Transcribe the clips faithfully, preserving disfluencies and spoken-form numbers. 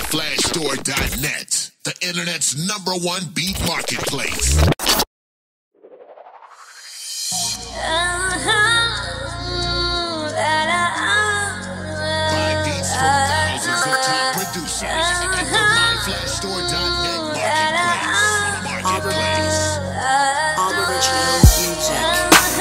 flash store dot net, the internet's number one beat marketplace. Buy beats from thousands of top producers at the my flash store dot net marketplace. Marketplace. All original music.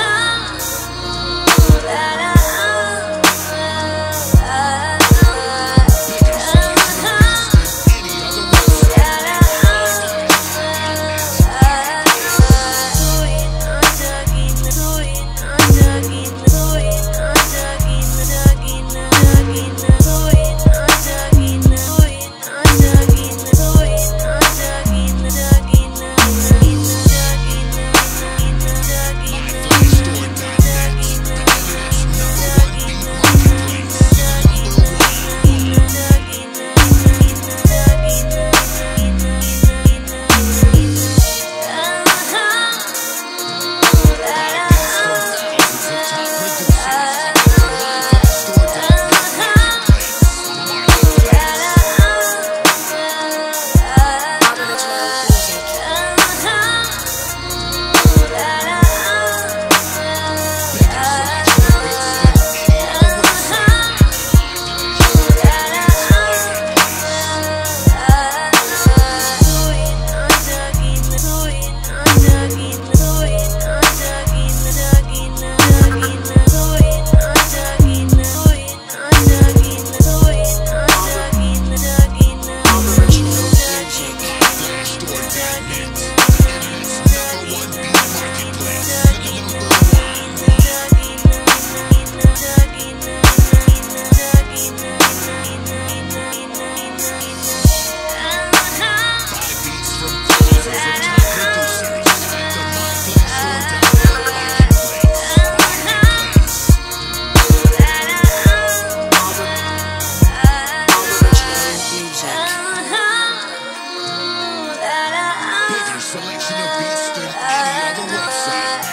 Selection of beats than any other website.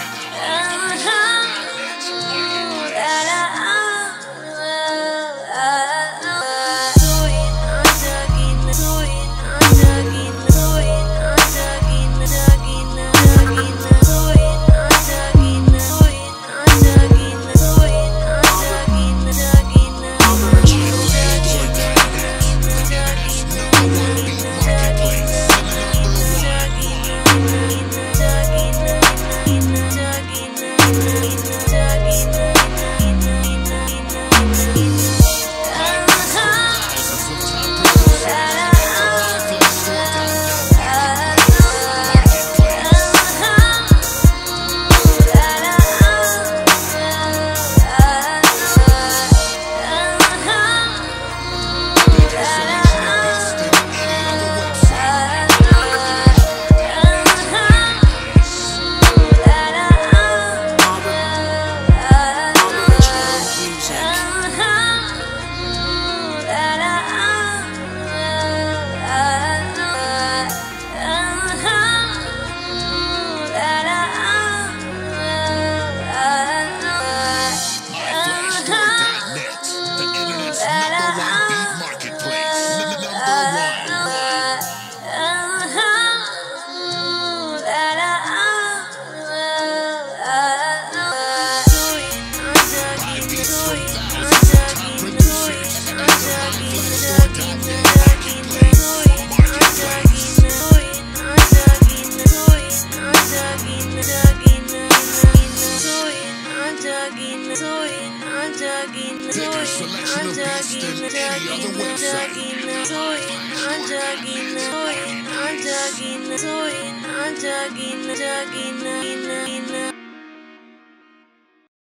Bigger selection of beats than any other website. I'm jogging, I'm jogging, I'm jogging, I'm jogging, I'm jogging,